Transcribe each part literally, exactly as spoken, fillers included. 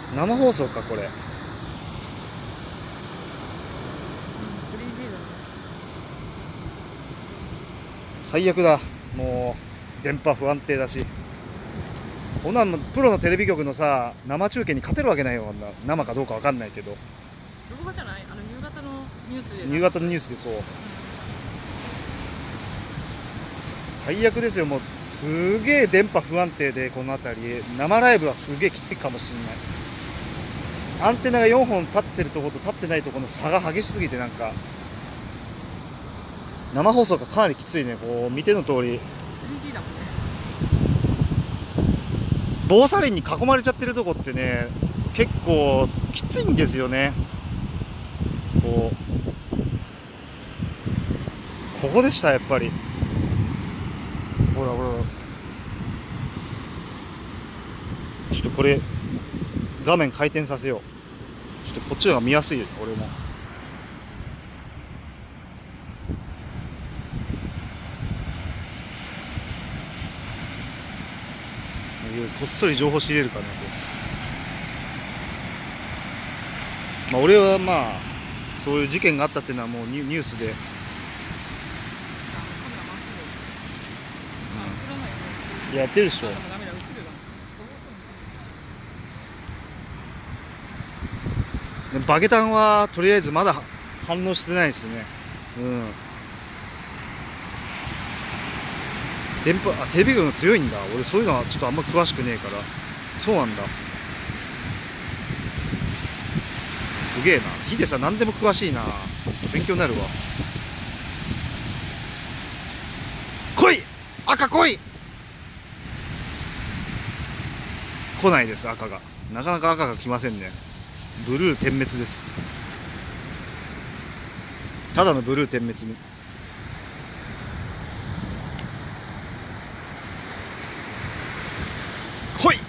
生放送かこれ。 うん、スリージー だね。 最悪だ。もう電波不安定だし、こんなんもプロのテレビ局のさ生中継に勝てるわけないよ。こんな生かどうかわかんないけど、 動画じゃない？あの夕方のニュースで。 夕方のニュースでそう。最悪ですよ。もうすげえ電波不安定で、この辺り生ライブはすげえきついかもしれない。アンテナがよんほん立ってるところと立ってないところの差が激しすぎて、なんか生放送がかなりきついね。こう見ての通りスリージー だもんね。 防砂林に囲まれちゃってるとこってね、結構きついんですよね。こうここでした、やっぱり。ほらほら、ちょっとこれ画面回転させよう。ちょっとこっちの方が見やすいよ、俺も。こっそり情報仕入れるからね。まあ俺はまあそういう事件があったっていうのはもうニュニュースで、 あ、カメラ回してる。あ、映らないよね。 やってるでしょ。 あ、でもダメだ、映るわ。 バケタンはとりあえずまだ反応してないですね。うん。電波、あ、テレビ局の強いんだ。俺そういうのはちょっとあんま詳しくねえから。そうなんだ。すげえな。ヒデさん何でも詳しいな。勉強になるわ。来い、赤来い。来ないです、赤が。なかなか赤が来ませんね。ブルー点滅です。ただのブルー点滅に。来い。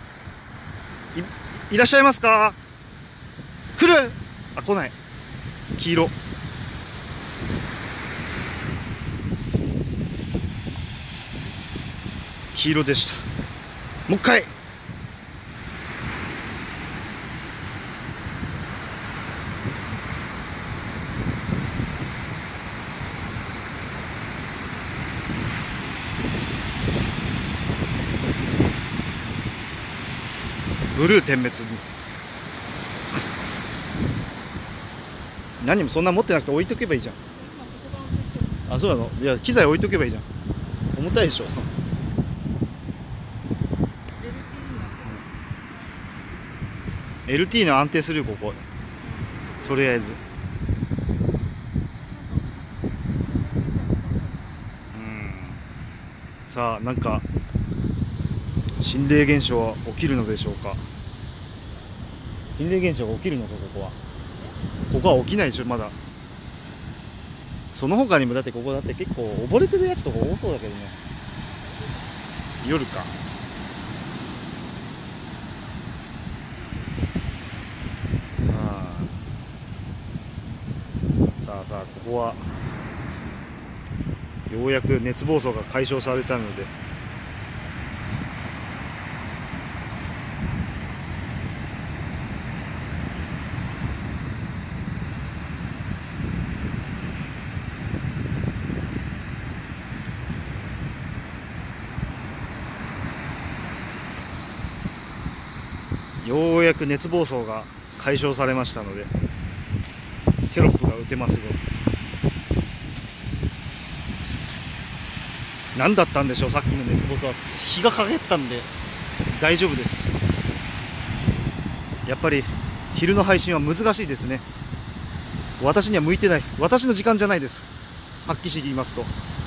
い、いらっしゃいますか。来る。あ、来ない。黄色。黄色でした。もう一回。ブルー点滅に。何もそんな持ってなくて置いとけばいいじゃん。あ、そうなの。いや、機材置いとけばいいじゃん。重たいでしょ。エルティー の安定するよ、ここ。とりあえず。うん。さあ、なんか心霊現象は起きるのでしょうか。心霊現象が起きるのか、ここは。ここは起きないでしょ、まだ。その他にもだってここだって結構溺れてるやつとか多そうだけどね。夜か。ああ。さあさあ、ここはようやく熱暴走が解消されたので、ようやく熱暴走が解消されましたので、テロップが打てますよ。何だったんでしょう、さっきの熱暴走は。日が陰ったんで大丈夫です。やっぱり昼の配信は難しいですね。私には向いてない。私の時間じゃないです。はっきり言いますと。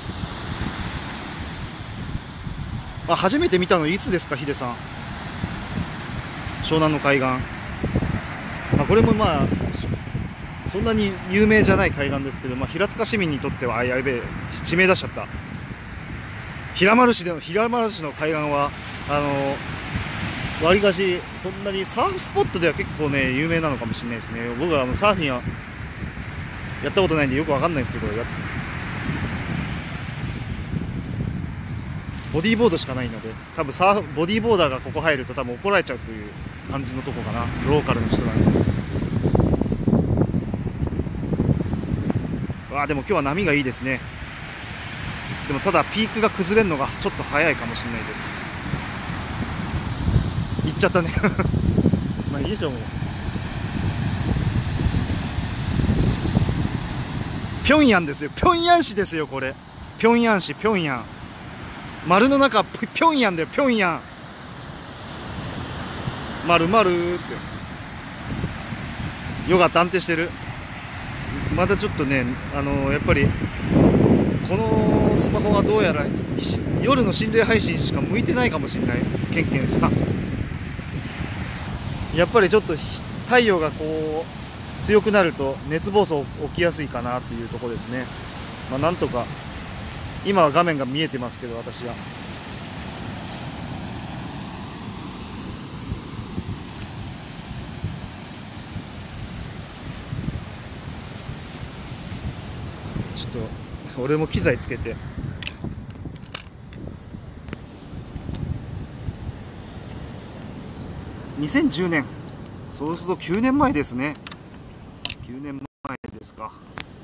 あ、初めて見たのいつですか、ヒデさん。湘南の海岸。まあ、これもまあそんなに有名じゃない海岸ですけど、まあ、平塚市民にとっては、あ、やべえ、地名出しちゃった。平丸市での平丸市の海岸はあのわりかしそんなにサーフスポットでは結構ね有名なのかもしれないですね。僕はあのサーフィンはやったことないんでよくわかんないんですけど、やボディーボードしかないので、多分サーフボディーボーダーがここ入ると多分怒られちゃうという感じのとこかな、ローカルの人なので。わあでも今日は波がいいですね。でもただピークが崩れるのがちょっと早いかもしれないです。行っちゃったねまあいいでしょう。もう平壌ですよ、平壌市ですよ、これ平壌市、平壌丸の中平壌だよ、平壌丸丸ってよかった、安定してる。またちょっとね、あのー、やっぱりこのスマホはどうやら夜の心霊配信しか向いてないかもしれない。ケンケンさん、やっぱりちょっと太陽がこう強くなると熱暴走起きやすいかなっていうところですね。まあ、なんとか今は画面が見えてますけど、私はちょっと俺も機材つけて。にせんじゅうねん、そうするときゅうねんまえですね。きゅうねんまえですか。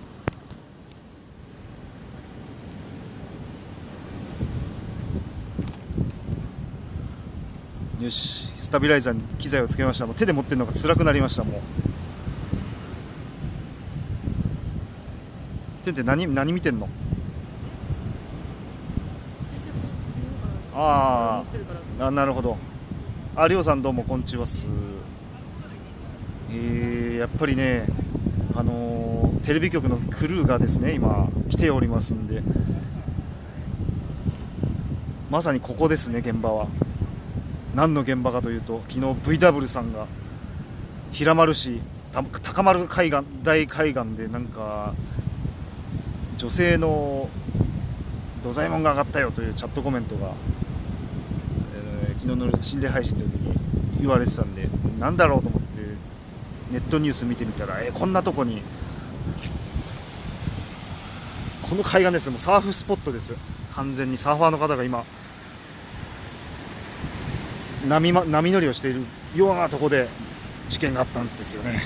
よし、スタビライザーに機材をつけました。もう手で持ってるのが辛くなりました。もうてんて何何見てんの？あーあ、なるほど。あ、りょうさんどうもこんにちはっす。えー、やっぱりね、あのー、テレビ局のクルーがですね今来ておりますんで、まさにここですね。現場は何の現場かというと、昨日 ブイダブリュー さんが平丸市高丸海岸大海岸でなんか女性の土左衛門が上がったよというチャットコメントが、えー、昨日の心霊配信の時に言われてたんで、なんだろうと思ってネットニュース見てみたら、えー、こんなとこに、この海岸です。もうサーフスポットです。完全にサーファーの方が今波、ま、波乗りをしているようなとこで事件があったんですよね。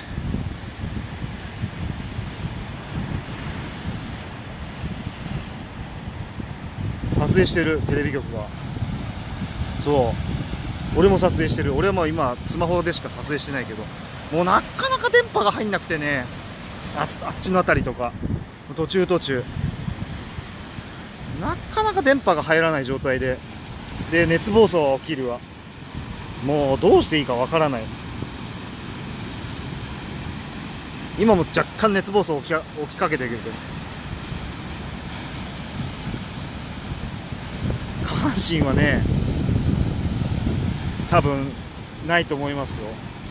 撮影してるテレビ局が、そう俺も撮影してる。俺はまあ今スマホでしか撮影してないけど、もうなかなか電波が入んなくてね、あ, あっちの辺りとか途中途中なかなか電波が入らない状態で、で熱暴走起きるわ。もうどうしていいかわからない。今も若干熱暴走起きか起きかけてくるけど、下半身はね多分ないと思いますよ。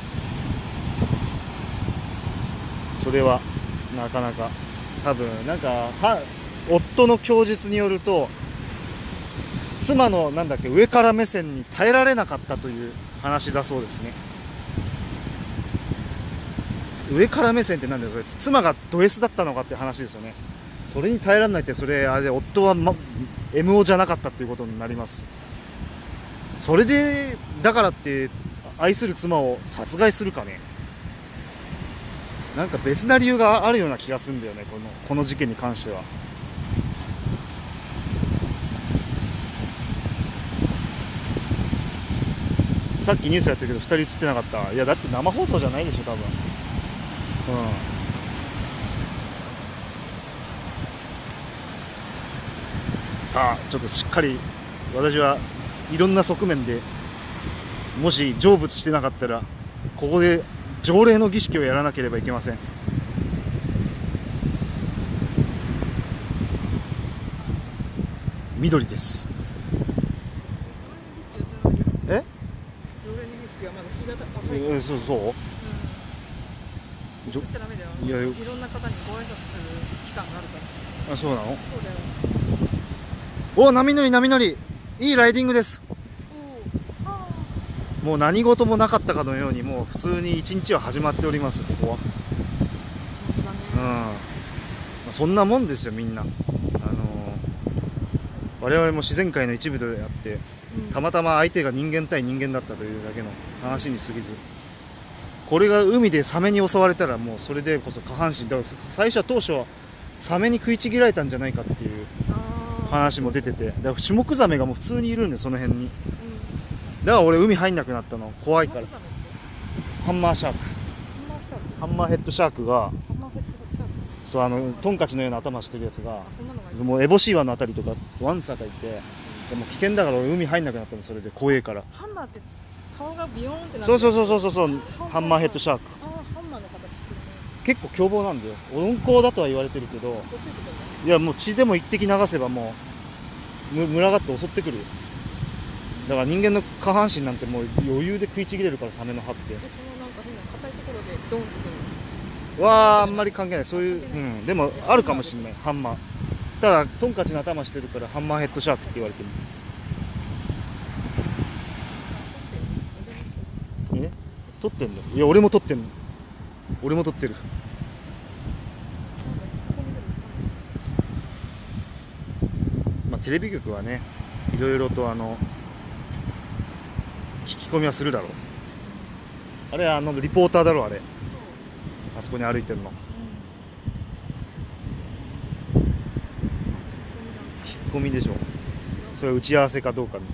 それはなかなか多分なんかは夫の供述によると、妻のなんだっけ上から目線に耐えられなかったという話だそうですね。上から目線ってなんだよ、妻がド S だったのかって話ですよね。それに耐えられないって、それあれで夫は、ま、エムオー じゃなかったっていうことになります。それでだからって愛する妻を殺害するかね。なんか別な理由があるような気がするんだよね、このこの事件に関しては。さっきニュースやってるけどふたり映ってなかった。いやだって生放送じゃないでしょ多分。うん、さあちょっとしっかり私はいろんな側面で、もし成仏してなかったらここで条例の儀式をやらなければいけません。緑です。え？え、そうそう。うん、 じゃダメだよ。いや、いろんな方にご挨拶する期間があるから。 あ、そうなの？そうだよ。 お、波乗り波乗り、いいライディングです。もう何事もなかったかのように、もう普通に一日は始まっております。ここは。うん。そんなもんですよみんな。あの我々も自然界の一部であって、 うん、 たまたま相手が人間対人間だったというだけの話に過ぎず、これが海でサメに襲われたらもうそれでこそ下半身だから最初は当初はサメに食いちぎられたんじゃないかっていう話も出てて、だからシュモクザメがもう普通にいるんで、その辺に、うん、だから俺海入んなくなったの怖いから。ハンマーシャーク、ハンマーヘッドシャークが、そうあのトンカチのような頭してるやつが、もうエボシ岩のあたりとかワンサがいて、でも危険だから俺海入んなくなったの。それで怖えから。 ハンマーって顔がビヨーンってなってる。 そうそうそうそうそう、ハンマーヘッドシャーク。 あハンマーの形してるね。 結構凶暴なんだよ。温厚だとは言われてるけど、いやもう血でも一滴流せばもうむ群がって襲ってくるよ。だから人間の下半身なんてもう余裕で食いちぎれるから、サメの歯って。 でそのなんか変な硬いところでドンってくるはあんまり関係ない。そういう、うん、でもあるかもしれない。ハンマー、ただトンカチの頭してるからハンマーヘッドシャークって言われてる。え撮ってんの？いや俺も撮ってんの。俺も撮ってる。まあテレビ局はね、いろいろとあの聞き込みはするだろう。あれはあのリポーターだろう、あれ。あそこに歩いてるの。聞き込みでしょ。それ打ち合わせかどうかに。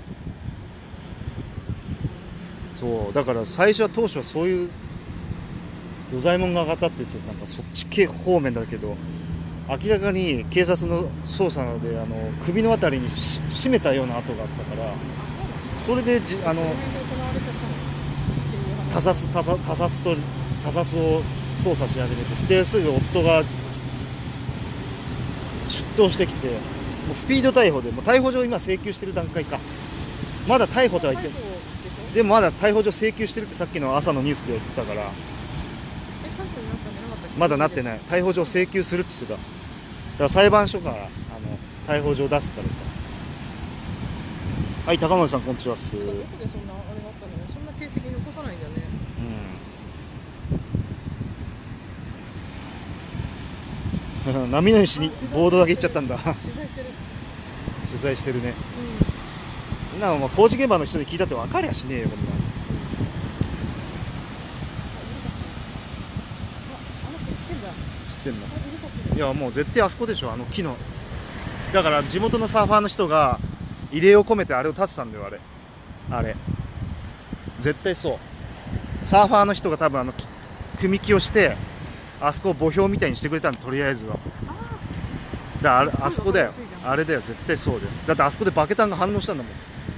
そうだから最初は当初はそういう与左衛門が上がったっていうとなんかそっち系方面だけど、明らかに警察の捜査なのであの首のあたりにし締めたような跡があったから、それでじあの他殺他殺他殺と他殺を捜査し始めて、ですぐ夫が出頭してきて、もうスピード逮捕でもう逮捕状今請求してる段階か。まだ逮捕とは言って、でもまだ逮捕状請求してるってさっきの朝のニュースで言ってたから、まだなってない。逮捕状請求するって言ってた。だから裁判所からあの逮捕状出すからさ。はい、高森さんこんにちはっす。 どこでそんなあれがあったの？そんな形跡残さないんだね。 うん波の石にボードだけ行っちゃったんだ。 取材してる。 取材してるね。うん、なんかまあ工事現場の人で聞いたって分かりゃしねえよこんな。知ってんの？いやもう絶対あそこでしょ、あの木の。だから地元のサーファーの人が慰霊を込めてあれを立てたんだよ、あれ。あれ絶対そう。サーファーの人が多分あの組み木をしてあそこを墓標みたいにしてくれたの、とりあえずは。だからあれあそこだよ、あれだよ、絶対そうだよ。だってあそこでバケタンが反応したんだもん。うん、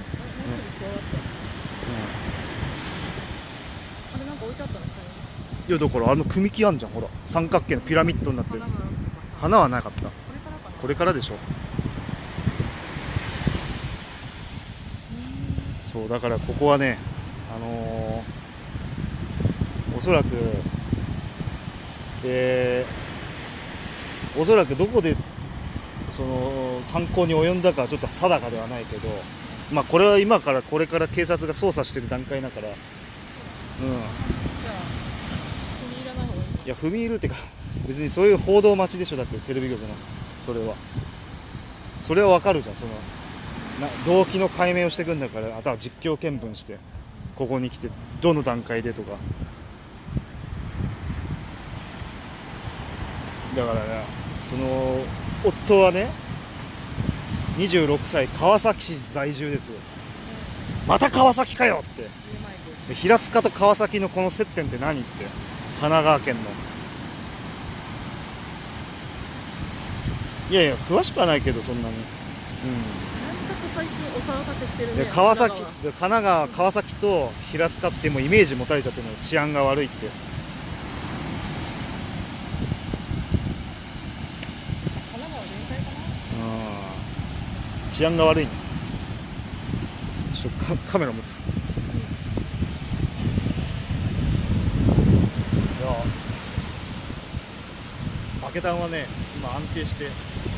あれなんか置いてあったの下に。 いやだからあの組み木あんじゃん、ほら三角形のピラミッドになってる。花はなかった。これからでしょ。そうだからここはね、あのー、おそらくえー、おそらくどこでその犯行に及んだかはちょっと定かではないけど、まあこれは今からこれから警察が捜査してる段階だから、うん、いや踏み入るってか別にそういう報道待ちでしょ、だってテレビ局のそれはそれはわかるじゃん。そのな動機の解明をしていくんだから、あとは実況見分してここに来てどの段階でとか。だからね、その夫はねにじゅうろくさい川崎市在住ですよ。また川崎かよって。平塚と川崎のこの接点って何って、神奈川県の。いやいや詳しくはないけどそんなに。うん。 最近お騒がせしてるね。 で川崎、神奈川、川崎と平塚ってもうイメージ持たれちゃってるのよ、治安が悪いって。 神奈川全体かな。 うん。治安が悪いね。ちょっとカカメラ持つ。いや、バケタンはね今安定して。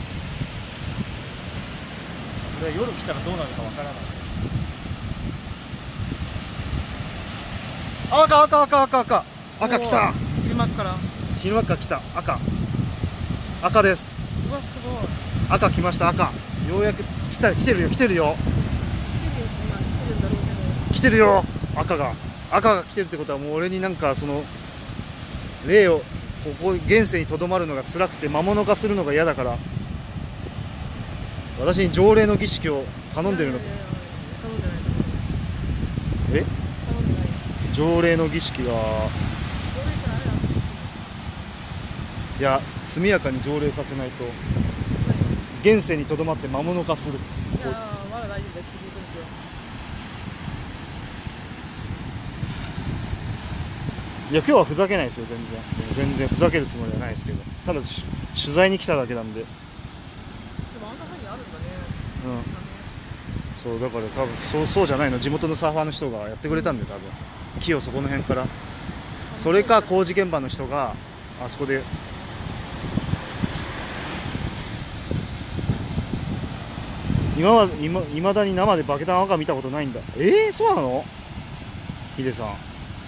これ夜来たらどうなるかわからない。赤赤赤赤赤赤来た。 昼間から昼間から来た。赤赤です。 うわすごい。 赤来ました。赤ようやく来た来てるよ来てるよ今来てるんだろうけど。 来てるよ。赤が赤が来てるってことはもう俺になんかその霊をここ現世にとどまるのが辛くて魔物化するのが嫌だから私に条例の儀式を頼んでるのか。 いやいやいや頼んでない。 え頼んでない。 条例の儀式が条例したらあれだ。 いや速やかに条例させないと現世にとどまって魔物化する。 いやーまだ大丈夫です。指示行くんですよ。 いや今日はふざけないですよ全然全然ふざけるつもりはないですけどただし取材に来ただけなんで。 でもあんな風にあるんだね。 うんそうですかね。 そうだから多分そうそうじゃないの地元のサーファーの人がやってくれたんで多分木をそこの辺からそれか工事現場の人があそこで今は今未だに生でバケタン赤見たことないんだ。えー、そうなのヒデさん。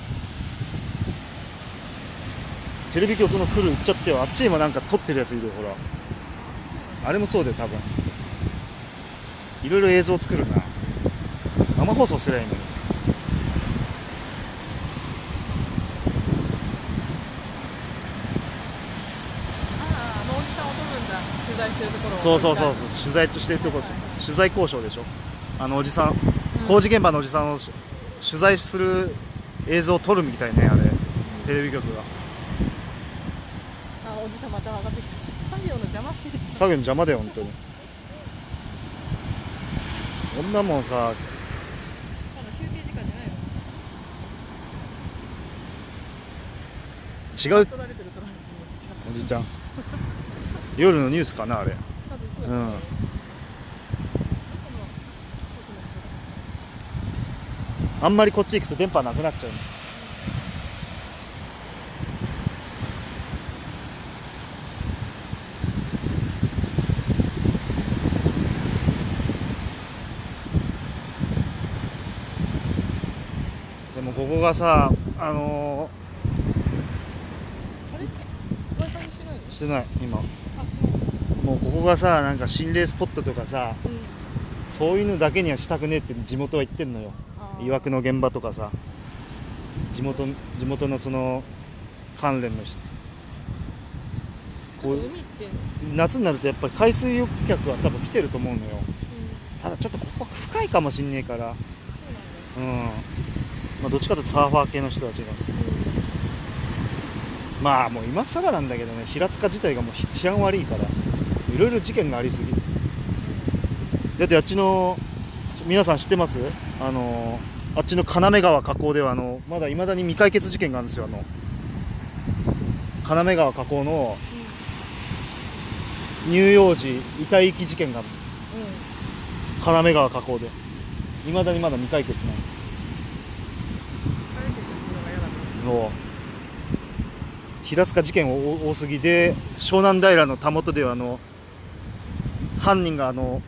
テレビ局の来る行っちゃってよ。あっちにもなんか撮ってるやついるよほら。あれもそうだよ多分。いろいろ映像作るな。生放送すりゃいいのに。 ああ、あのおじさんを撮るんだ。取材してるところを。 そうそうそうそう取材としてるとこ、 はいはいはい取材交渉でしょ。あのおじさん、工事現場のおじさんをし取材する映像を撮るみたいねあれ、テレビ局が。 あ、おじさんまた上がってきた。作業の邪魔してる。 作業の邪魔だよ本当に。こんなもんさまだ休憩時間じゃないの。 違う撮られてる撮られてるおじちゃん。 おじちゃん夜のニュースかなあれ。 多分そううやね。 んあんまりこっち行くと電波なくなっちゃうの。でもここがさあのあれ Wi-Fi してないの？ ー、してない今。 あ、そう。 もうここがさなんか心霊スポットとかさうん。 そういうのだけにはしたくねえって地元は言ってんのよ。 あーいわくの現場とかさ地元地元のその関連の人こう海って、 夏になるとやっぱり海水浴客は多分来てると思うのよ。 うん、 ただちょっとここは深いかもしんねえからそうなんだ。 うんまあどっちかというとサーファー系の人たちがまあもう今更なんだけどね平塚自体がもう治安悪いからいろいろ事件がありすぎ。だってあっちの皆さん知ってます？あのあっちの金目川河口ではあのまだいまだに未解決事件があるんですよ。あの金目川河口の乳幼児遺体遺棄事件がある。 うん。うん。 金目川河口でいまだにまだ未解決なんです。 帰ってくるのが嫌だね。 そう平塚事件多多すぎで湘南平のたもとではあの犯人があの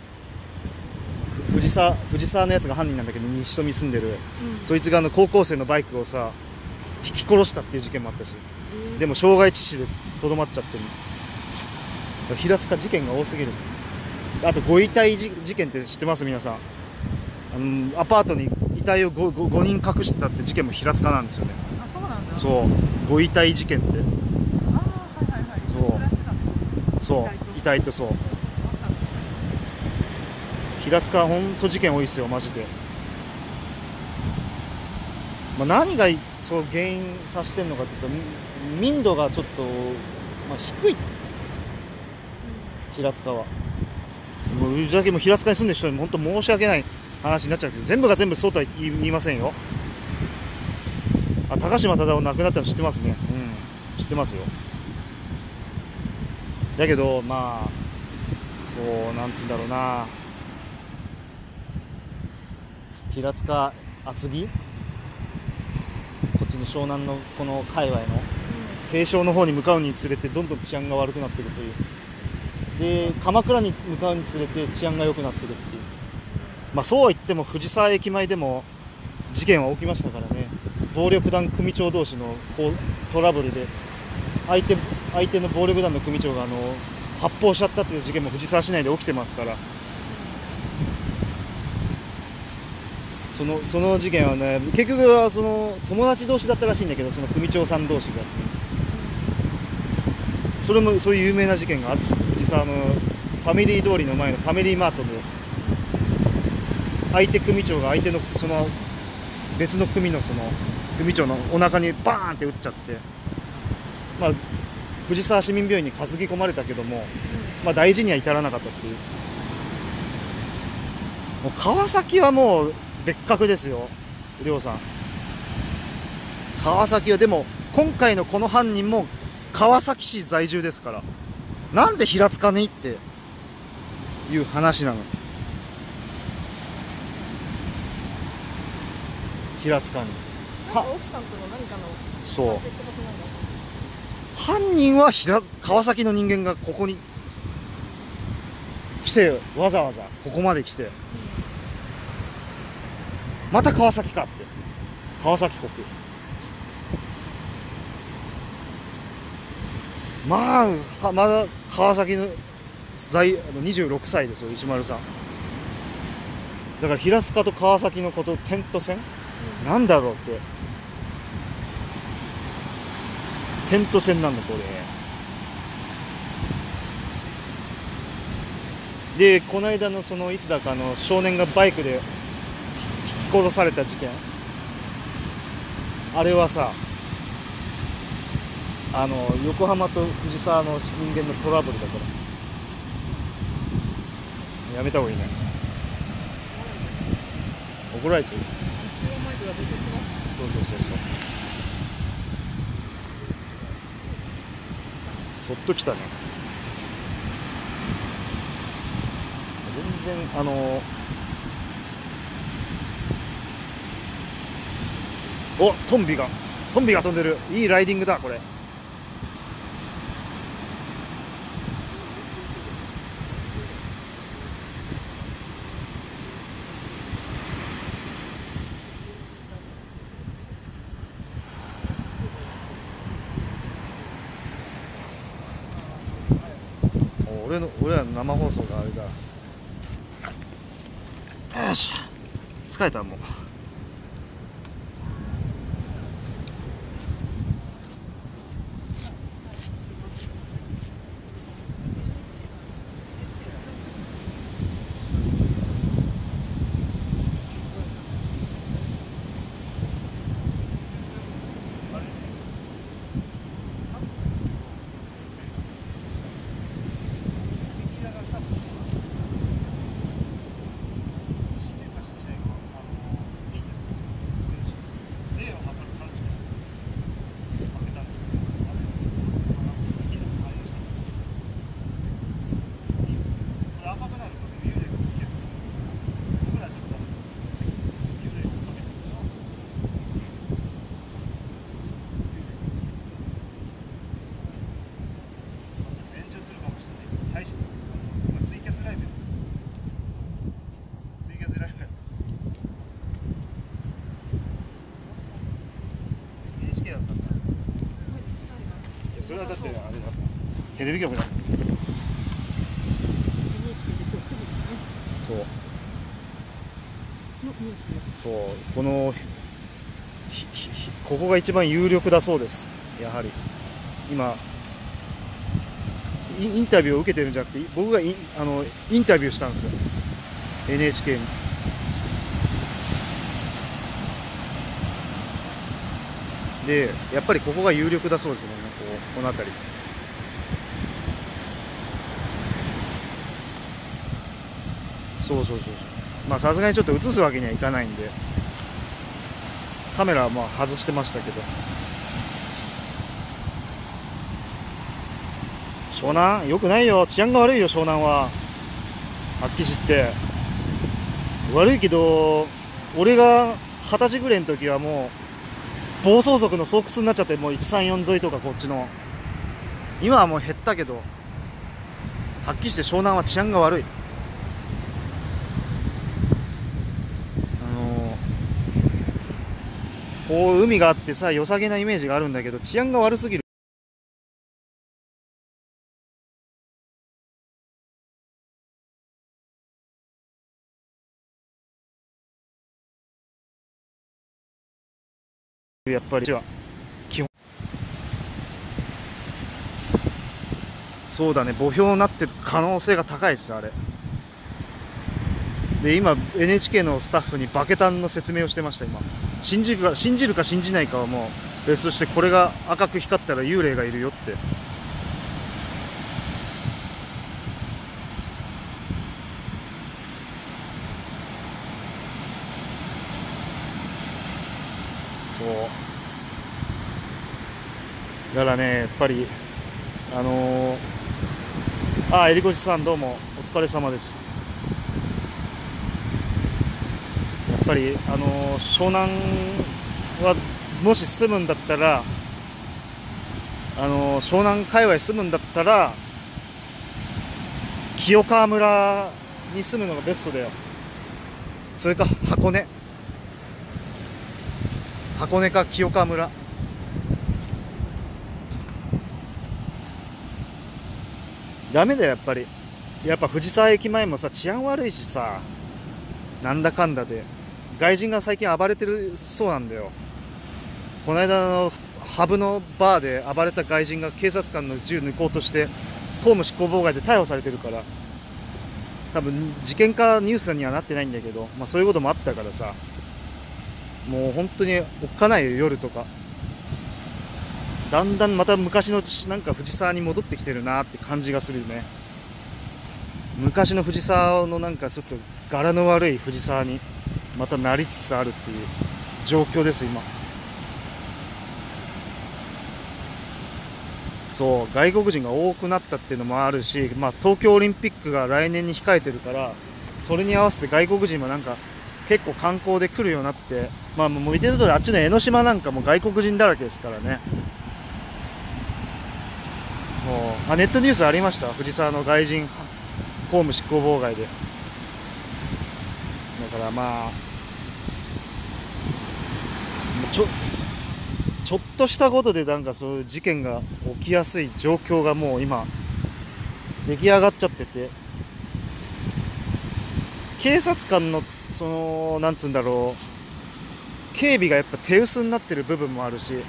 藤沢藤沢のやつが犯人なんだけど西富住んでる、 うん。 そいつがあの高校生のバイクをさ引き殺したっていう事件もあったしえーでも傷害致死でとどまっちゃってる。平塚事件が多すぎる。あとご遺体事事件って知ってます皆さん？あのアパートに遺体を 5, 5, 人隠したって事件も平塚なんですよね。 あ、そうなんだ。う。 そうご遺体事件ってああ、はいはいはい。 そう暮らしてたんです。 そう遺体とそうそうそうそうあったんだ。 平塚はほんと事件多いですよマジで。まあ、何がそう原因させてるのかというとみ民度がちょっと、まあ、低い平塚は。もううじゃけも平塚に住んでる人に本当申し訳ない話になっちゃうけど全部が全部そうとは言い言いませんよ。あ高島忠夫亡くなったの知ってますね。うん知ってますよ。だけどまあそうなんつうんだろうな平塚厚木こっちの湘南のこの界隈の西湘の方に向かうにつれてどんどん治安が悪くなっているという。で鎌倉に向かうにつれて治安が良くなっているっていう。まあそうは言っても藤沢駅前でも事件は起きましたからね。暴力団組長同士のこうトラブルで相手相手の暴力団の組長があの発砲しちゃったっていう事件も藤沢市内で起きてますから、 そのその事件はね、結局はその友達同士だったらしいんだけど、その組長さん同士がそのそれもそういう有名な事件があって、藤沢のファミリー通りの前のファミリーマートで相手組長が相手のその別の組のその組長のお腹にバーンって撃っちゃって、まあ、藤沢市民病院に担ぎ込まれたけども、まあ、大事には至らなかったっていう。もう川崎はもう別格ですよ、亮さん。川崎はでも今回のこの犯人も川崎市在住ですから、なんで平塚にっていう話なの。平塚になんか奥さんとの何かのそう関係ってことなんだ。 犯人は平川崎の人間がここに来て、わざわざここまで来て、また川崎かって、川崎国。まあはまだ川崎の在あのにじゅうろくさいですよ、石丸さん。だから平塚と川崎のこと点と線、うん、なんだろうって、点と線なんだこれで。この間のそのいつだかの少年がバイクで引き殺された事件、あれはさ、あの横浜と藤沢の人間のトラブルだから、やめた方がいいね。怒られちゃう。そうそうそうそう、そっと来たね。全然あのおトンビがトンビが飛んでる。いいライディングだこれ。俺の俺らの生放送があれだ。よし、疲れたもう。それはだってあれだ、テレビ局だ。 エヌエイチケー で今日くじですね。 そうのニュース。 そう、このここが一番有力だそうです。やはり今インタビューを受けてるんじゃなくて、僕がインあのインタビューしたんですよ、 エヌエイチケー に。でやっぱりここが有力だそうですね、こうこの辺り。そうそうそうそう。まあさすがにちょっと映すわけにはいかないんでカメラはまあ外してましたけど。湘南よくないよ、治安が悪いよ湘南は。はっきり言って悪いけど、俺が二十歳ぐらいの時はもう暴走族の巣窟になっちゃって、もういちさんよん沿いとかこっちの。今はもう減ったけど、はっきりして湘南は治安が悪い。あのこう海があってさ、良さげなイメージがあるんだけど、治安が悪すぎる。 やっぱりは基本そうだね、墓標になってる可能性が高いですあれで。今 エヌエイチケー のスタッフにバケタンの説明をしてました。今信じるか信じるか信じないかはもう別として、これが赤く光ったら幽霊がいるよって。そうだからね、やっぱりあのー、ああえりこしさんどうもお疲れ様です。やっぱりあのー、湘南はもし住むんだったら、あのー、湘南界隈住むんだったら清川村に住むのがベストだよ。それか箱根箱根か清川村。ダメだよやっぱり。やっぱ藤沢駅前もさ治安悪いしさ、なんだかんだで外人が最近暴れてるそうなんだよ。この間のハブのバーで暴れた外人が警察官の銃抜こうとして公務執行妨害で逮捕されてるから、多分事件かニュースにはなってないんだけど、まあ、そういうこともあったからさ、もう本当におっかないよ夜とか。だんだんまた昔のなんか藤沢に戻ってきてるなって感じがするよね。昔の藤沢のなんかちょっと柄の悪い藤沢にまたなりつつあるっていう状況です今。そう外国人が多くなったっていうのもあるし、まあ、東京オリンピックが来年に控えてるから、それに合わせて外国人もなんか結構観光で来るようになって、まあもう見てる通りあっちの江ノ島なんかも外国人だらけですからね。もうあネットニュースありました、藤沢の外人公務執行妨害で。だからまあちょちょっとしたことでなんかそういう事件が起きやすい状況がもう今出来上がっちゃってて、警察官のそのなんつうんだろう、警備がやっぱ手薄になってる部分もあるし、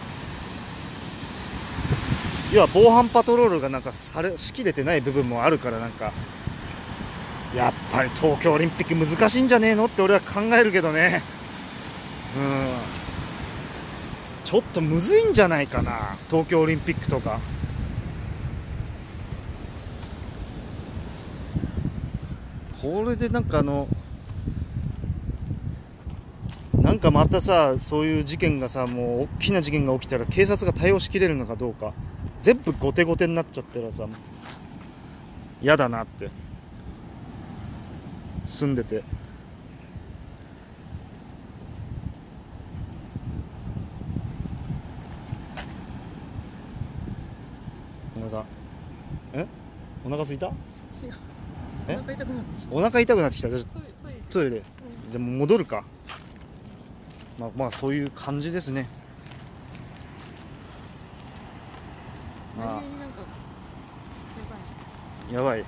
要は防犯パトロールがなんかされしきれてない部分もあるから、なんかやっぱり東京オリンピック難しいんじゃねえのって俺は考えるけどね。うんちょっとむずいんじゃないかな東京オリンピックとか。これでなんかあのなんかまたさそういう事件がさ、もう大きな事件が起きたら警察が対応しきれるのかどうか、全部後手後手になっちゃったらさ嫌だなって。住んでて皆さんえお腹すいた？ 違うえお腹痛くなってきた。 お腹痛くなってきた。じゃトイレトイレトイレ、 うんじゃあもう戻るか。まあまあそういう感じですね。ま何気になんかあやばい。 なんか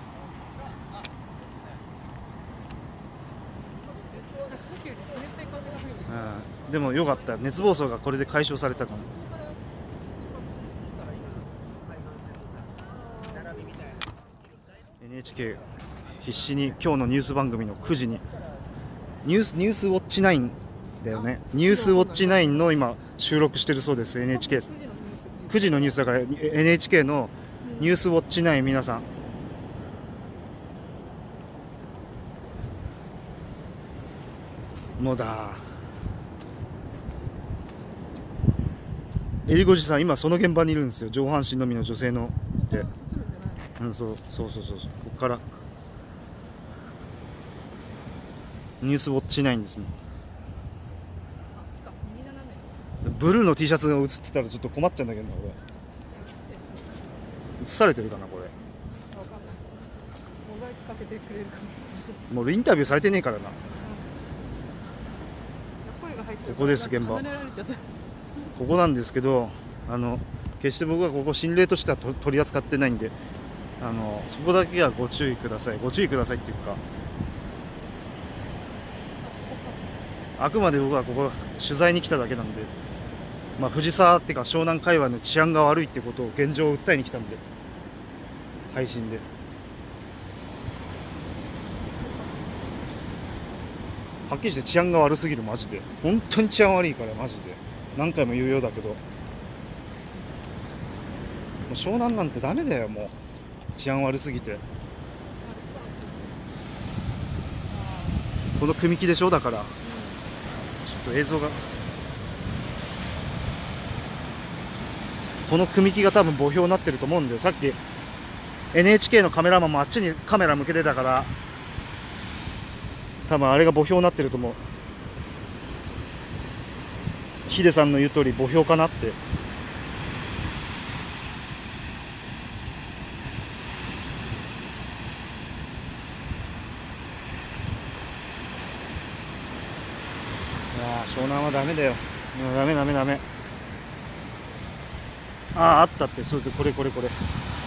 さっきより冷たい風が吹いてる。 うん、でもよかった、熱暴走がこれで解消されたかも。 エヌエイチケー 必死に今日のニュース番組のくじにニュースニュースウォッチナインだよね。ニュースウォッチナインの今収録してるそうです。 エヌエイチケー くじのニュースだから エヌエイチケー のニュースウォッチナイン皆さんもうだえりごじさん今その現場にいるんですよ。上半身のみの女性のいて、うん、そうそうそうそうそう、ここからニュースウォッチナインですもん。ブルーの T シャツが映ってたらちょっと困っちゃうんだけどな俺。映されてるかなこれ。 モザイクかけてくれるかもしれない。 もうインタビューされてねえからな。 声が入っちゃう。 ここです現場。 離れられちゃった。 ここなんですけど、あの決して僕はここ心霊としてはと取り扱ってないんで、あのそこだけはご注意ください。ご注意くださいっていうか、あくまで僕はここ取材に来ただけなんで。 まあ、藤沢っていうか湘南界隈の治安が悪いってことを現状を訴えに来たんで、配信で。はっきりして治安が悪すぎる、マジで。本当に治安悪いから、マジで。何回も言うようだけど、もう湘南なんてダメだよ、もう。治安悪すぎて。この組木でしょ、だから。ちょっと映像が。この組木が多分墓標になってると思うんで、さっき エヌエイチケー のカメラマンもあっちにカメラ向けてたから、多分あれが墓標になってると思う。ヒデさんの言う通り墓標かなって。ああ、湘南はダメだよ。うん、ダメダメダメ。ああ、あったって。そうで、これこれこれ。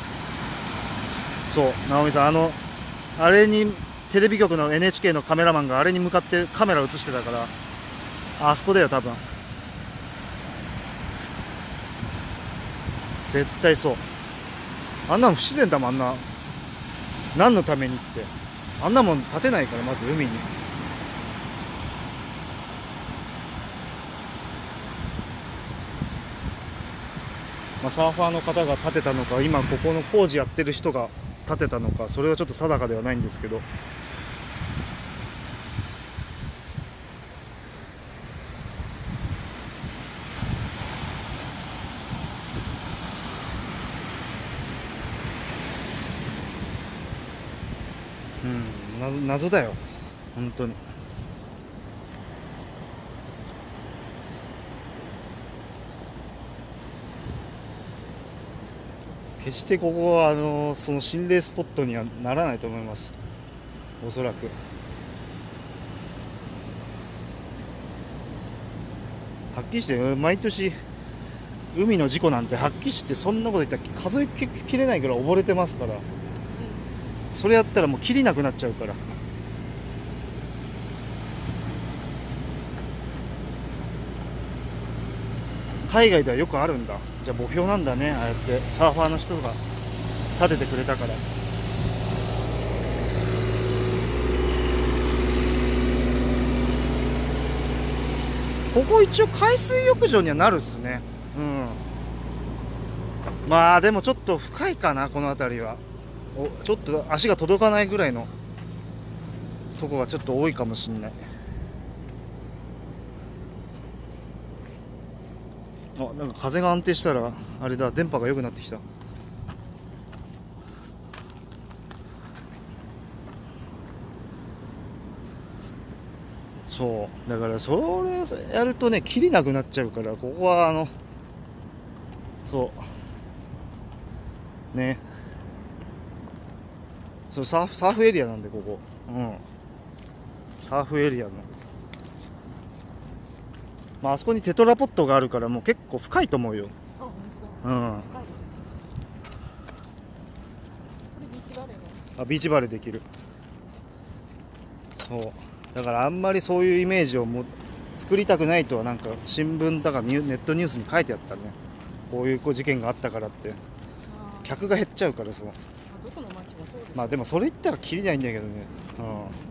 そう、直美さん、あのあれにテレビ局の エヌエイチケー のカメラマンがあれに向かってカメラ映してたから、あそこだよ多分。絶対そう。あんなの不自然だもん。あんな何のためにって、あんなもん立てないから、まず海に。まあ、サーファーの方が建てたのか、今ここの工事やってる人が建てたのか、それはちょっと定かではないんですけど、うん、謎、謎だよ本当に。決してここはあのその心霊スポットにはならないと思います、おそらく。はっきりして毎年海の事故なんて、はっきりしてそんなこと言ったら数えきれないぐらい溺れてますから、それやったらもうきりなくなっちゃうから。海外ではよくあるんだ。じゃあ墓標なんだね、ああやってサーファーの人が建ててくれたから。ここ一応海水浴場にはなるっすね。うん。まあでもちょっと深いかな、この辺りは。おちょっと足が届かないぐらいのとこがちょっと多いかもしんない。あ、なんか風が安定したらあれだ、電波が良くなってきた。そうだからそれやるとね、切りなくなっちゃうから、ここはあのそうね、そうサーフ、サーフエリアなんでここ、うん、サーフエリアの、まあ、あそこにテトラポットがあるからもう結構深いと思うよ。 あ、本当だ。 うん。 深い。これビーチバレーの。 あ、ビーチバレーできる。そうだからあんまりそういうイメージをも作りたくないとは、なんか新聞だかネットニュースに書いてあったね。こういう事件があったからって客が減っちゃうから。そう、 あ、どこの町もそうです。 まあでもそれ言ったらきりないんだけどね。うん、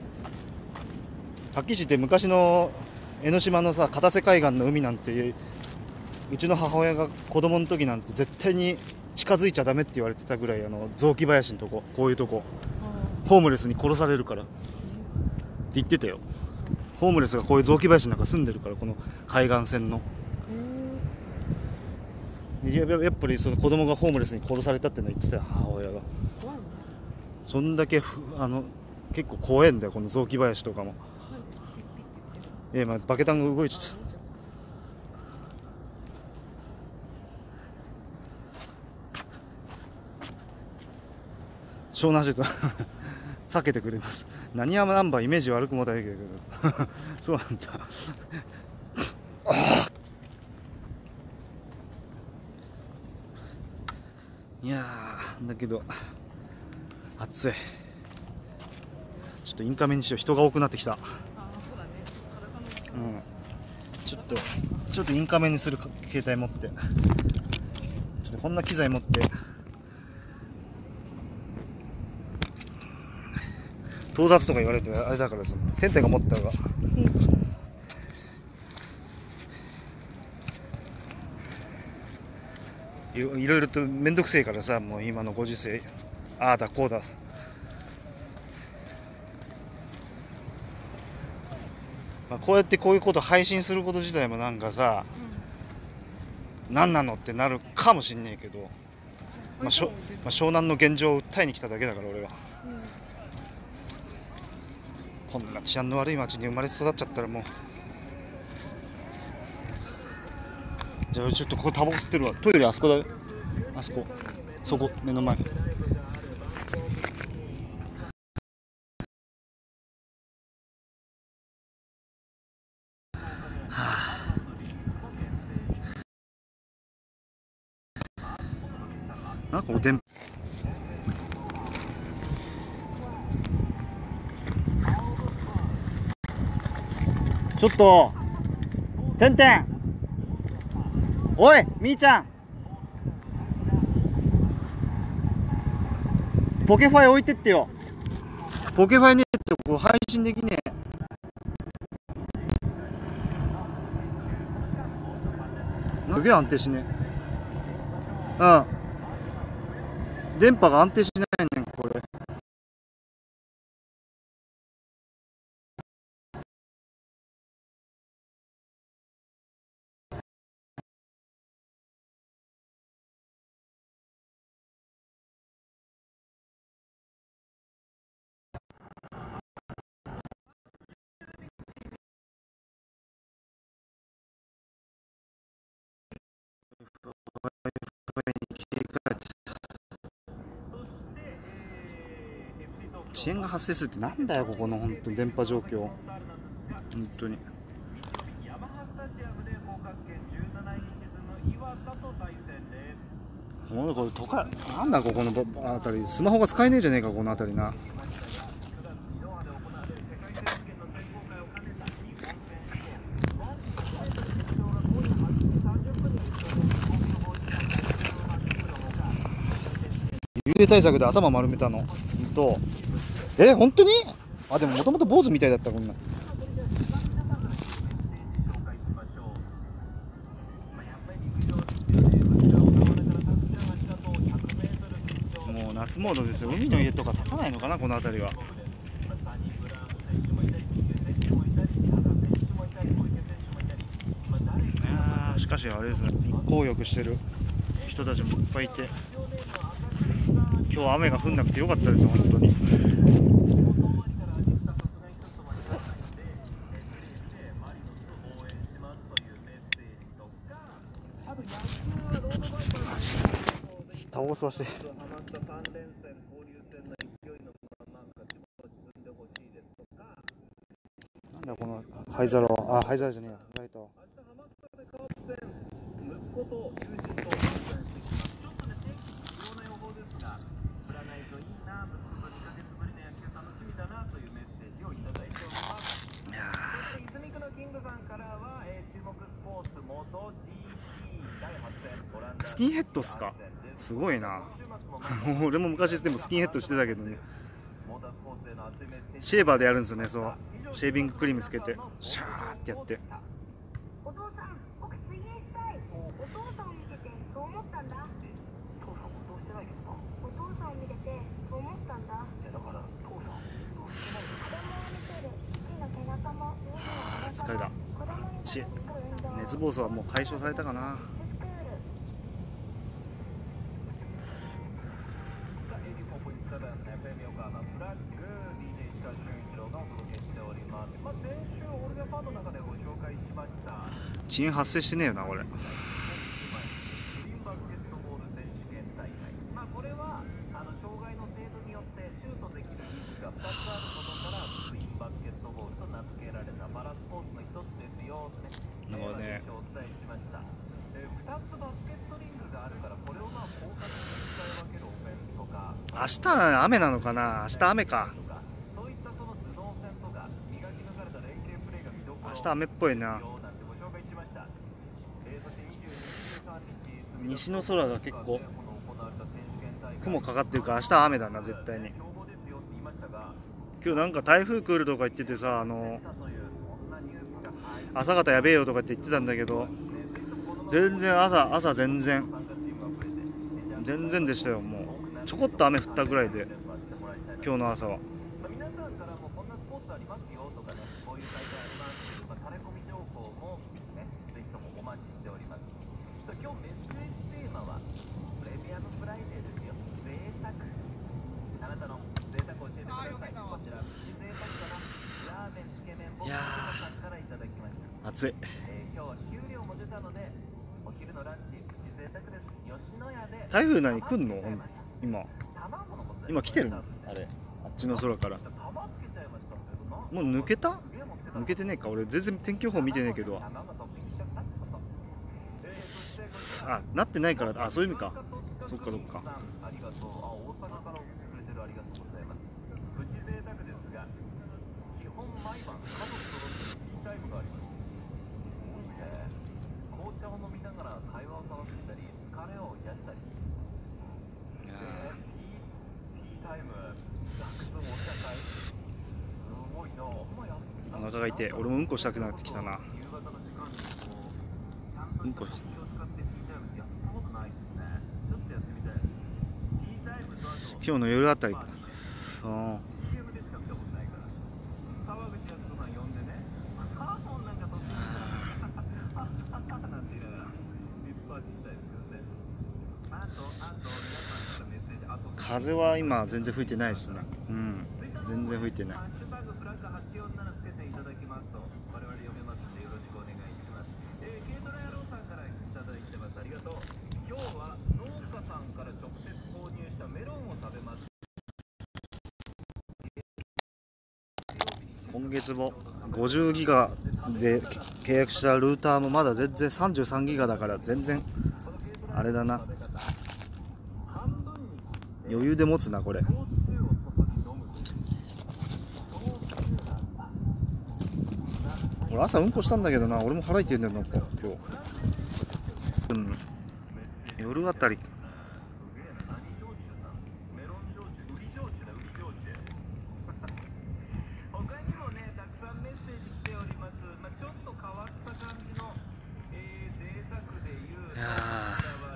はっきり言って昔の江ノ島のさ、片瀬海岸の海なんて、うちの母親が子供の時なんて絶対に近づいちゃダメって言われてたぐらい、あの雑木林のとこ、こういうとこホームレスに殺されるからって言ってたよ。ホームレスがこういう雑木林なんか住んでるから、この海岸線の。ややっぱりその子供がホームレスに殺されたってのは言ってたよ、母親が。 怖いね。 そんだけあの結構怖いんだよ、この雑木林とかも。えー、まあバケタンが動いちゃった。湘南市と避けてくれます。何山ナンバーイメージ悪くもないけどそうなんだいやーだけど暑い。ちょっとインカメにしよう。人が多くなってきた。 あ、そうだね。ちょっと体の。 うん、ちょっとちょっとインカメにするか携帯持って、ちょっとこんな機材持って盗撮とか言われるとあれだからさ、テンテが持った方が、いろいろいろと面倒くせえからさ、もう今のご時世、ああだこうだ、まあ、こうやってこういうこと配信すること自体もなんかさ、うん、何なのってなるかもしんねえけど、まあしょまあ、湘南の現状を訴えに来ただけだから俺は、うん、こんな治安の悪い町に生まれ育っちゃったらもう、じゃあちょっとここタバコ吸ってるわ。トイレあそこだよ、あそこ、そこ目の前。なんかおでんちょっとてんてん、おいみーちゃん、ポケファイ置いてってよ。ポケファイねえとこう配信できねえ。すげえ安定しねえ。うん、電波が安定しないねんこれ。遅延が発生するってなんだよここの本当に電波状況、本当に。もうこれ都会なんだここの辺り、スマホが使えねえじゃねえかこの辺りな。幽霊対策で頭丸めたのと、え本当に、あでももともと坊主みたいだった。こんなもう夏モードですよ。海の家とか建たないのかなこの辺りは。あーしかしあれですね、日光浴してる人たちもいっぱいいて、今日は雨が降んなくてよかったです本当に。タバコ吸わしてなんだこの灰皿は。あ灰皿じゃねえや、ライト。スキンヘッドっすか、すごいな。俺も昔でもスキンヘッドしてたけどね、シェーバーでやるんですよね。そうシェービングクリームつけてシャーってやって。お父さん僕水泳したい。お父さんを見ててそう思ったんだ。父さんもどうしてないですか。お父さんを見ててそう思ったんだ。いやだから父さんどうしてないですか。子供を見てる父の背中も見える。あ疲れた。あっち熱暴走はもう解消されたかな。遅延発生してねえよなこれ。なんかね、明日雨なのかな。明日雨か。明日雨っぽいな。 西の空が結構雲かかってるから明日は雨だな絶対に。今日なんか台風来るとか言っててさ、あの朝方やべえよとかって言ってたんだけど、全然朝朝全然全然でしたよ。もうちょこっと雨降ったぐらいで今日の朝は。いやー暑い。台風何来んの今今来てるのあれ、あっちの空から。もう抜けた抜けてねえか。俺全然天気予報見てねえけど、あ、なってないから、あ、そういう意味か。そっかそっか。お腹が痛い。俺もうんこしたくなってきたな。うんこ今日の夜あたりか。うん。風は今全然吹いてないですね。うん、全然吹いてない。今月もごじゅうギガで契約したルーターもまだ全然さんじゅうさんギガだから全然あれだな。余裕で持つなこれ。俺朝うんこしたんだけどな。俺も腹痛いんだよなんか今日。うん。夜あたり。いや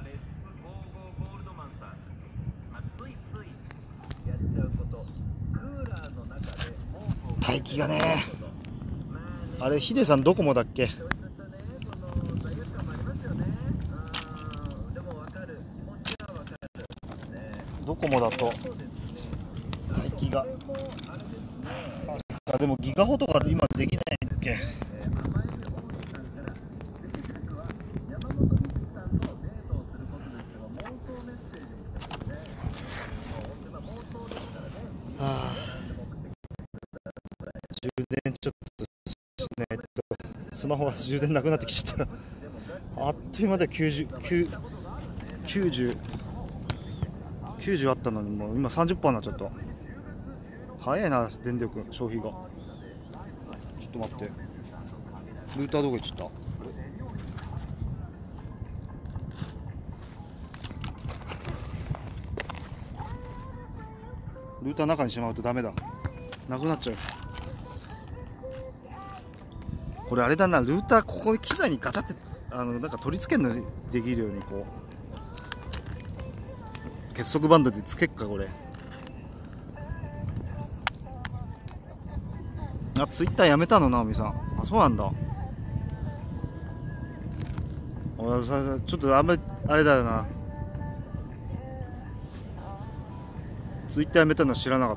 大気がね、あれヒデさんドコモだっけ。ドコモだと大気が、あでもギガホとか今できないっけ。はあ、充電ちょっとしないと。スマホは充電なくなってきちゃった。あっという間できゅうじゅう、きゅうじゅう、きゅうじゅうあったのにもう今 さんじゅっパーセント になっちゃった。早いな電力消費が。ちょっと待って、ルーターどこ行っちゃった。ルーター中にしまうとダメだ、なくなっちゃう。これあれだな、ルーターここに機材にガチャってあのなんか取り付けるのできるようにこう結束バンドでつけっかこれ。あ、ツイッターやめたの直美さん。あ、そうなんだ。俺さちょっとあんまりあれだよな、ツイッターやめたの知らなかった。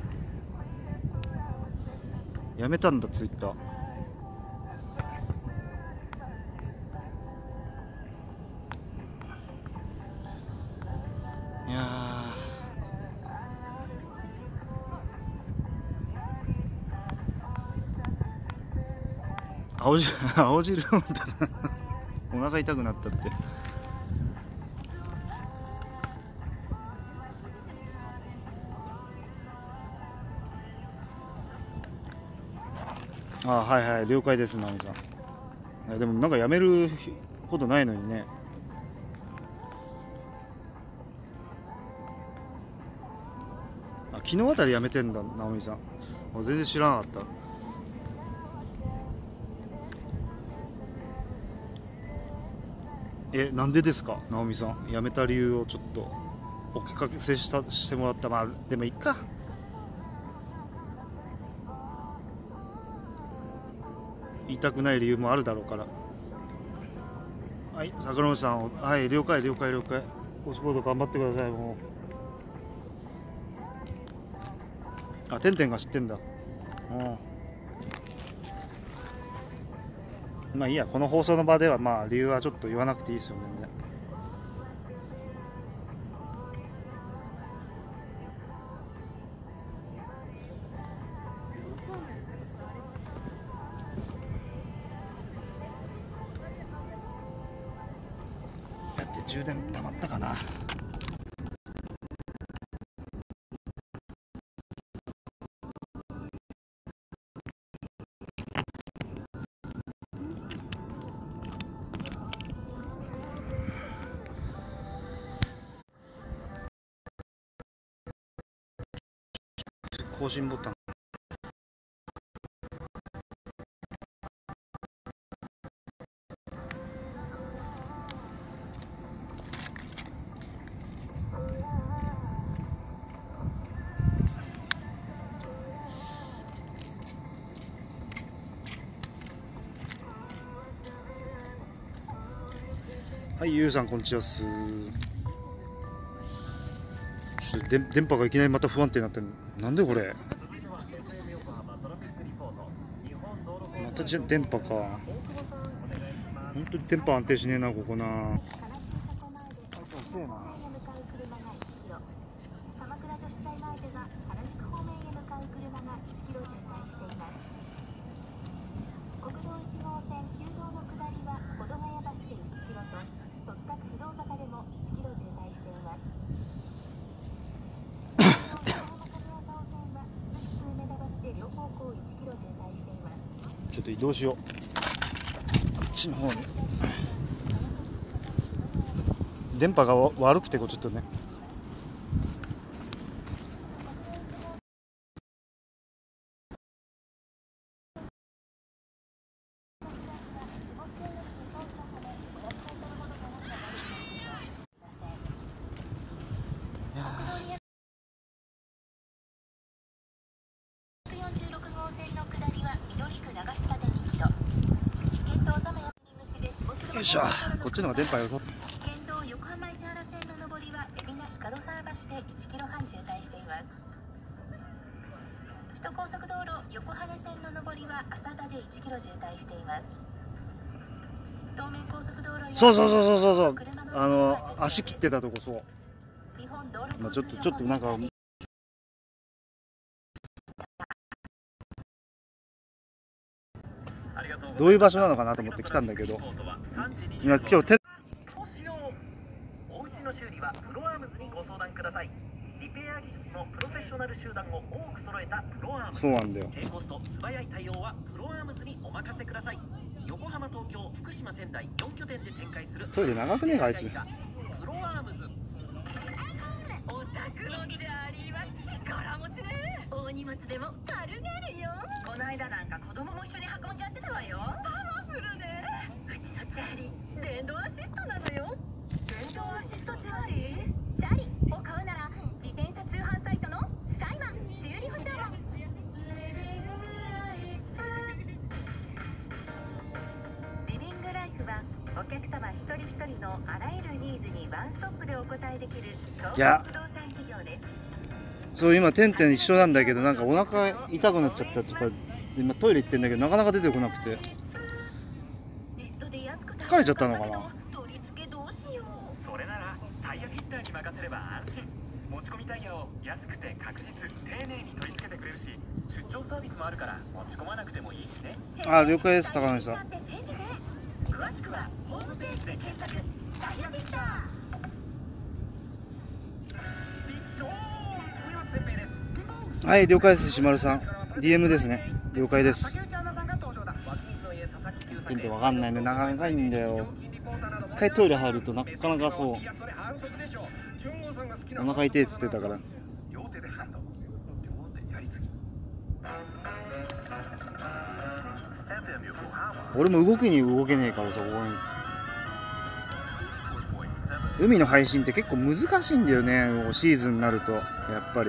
やめたんだツイッター。いや青汁青汁飲んだらお腹痛くなったって。あ、はいはい、了解です直美さん。でもなんかやめることないのにね。 昨日あたりやめてんだ、直美さん。全然知らなかった。え、なんでですか、直美さん。辞めた理由をちょっとお聞かせしたしてもらった。まあでもいいか。言いたくない理由もあるだろうから。はい、桜本さん、はい、了解了解了解。お仕事頑張ってください。もう、あ、てんてんが知ってんだ。うん、まあいいや、この放送の場ではまあ理由はちょっと言わなくていいですよ、全然。やって充電溜まったかな。更新ボタン。はい、ゆうさん、こんにちはっす。ちょっとで電波がいきなりまた不安定になってる。なんでこれ。またじゃ電波か。本当に電波安定しねえな、ここな。あいつ遅えな。ちょっと移動しよう、こっちの方に。電波が悪くてこうちょっとね。よいしょ、こっちの方が電波よさ。 県道横浜市原線の上りは海老名市門沢橋でいちキロはん渋滞しています。首都高速道路横羽線の上りは浅田でいちキロ渋滞しています。東名高速道路や、 そうそうそうそうそうそう、あの足切ってたとこ。そう、まあ、ちょっとちょっとなんかどういう場所なのかなと思って来たんだけど、今今日ておうちの修理はプロアームズにご相談ください。リペア技術のプロフェッショナル集団を多く揃えたプロアームズ。 そうなんだよ。 低コスト素早い対応はプロアームズにお任せください。横浜、東京、福島、仙台よん拠点で展開するトイレ長くねえかあいつ。 プロアームズ。 お宅のジャーリーは力持ちね。大荷物でも軽々よ。この間なんか子供も一緒に運んじゃってたわよ。パワフルね。うちのジャーリー電動アシストなのよ。電動アシストジャーリージャーリーを買うなら自転車通販サイトのサイマン修理保証も。リビングライフはお客様一人一人のあらゆるニーズにワンストップでお応えできる東京不動産企業です。 そう今てんてん一緒なんだけど、なんかお腹痛くなっちゃったとか今トイレ行ってんだけどなかなか出てこなくて疲れちゃったのかな。 それならタイヤフィッターに任せれば安心。持ち込みタイヤを安くて確実丁寧に取り付けてくれるし、出張サービスもあるから持ち込まなくてもいいしね。 あ、了解です、高野さん。 詳しくはホームページで検索。タイヤフィッター。 はい、了解です、石丸さん。ディーエム ですね。了解です。てんてんわかんないね、長いんだよ。一回トイレ入るとなかなかそうお腹痛いっつってたから。 俺も動くに動けねえからさ、ここに海の配信って結構難しいんだよね、もうシーズンになるとやっぱり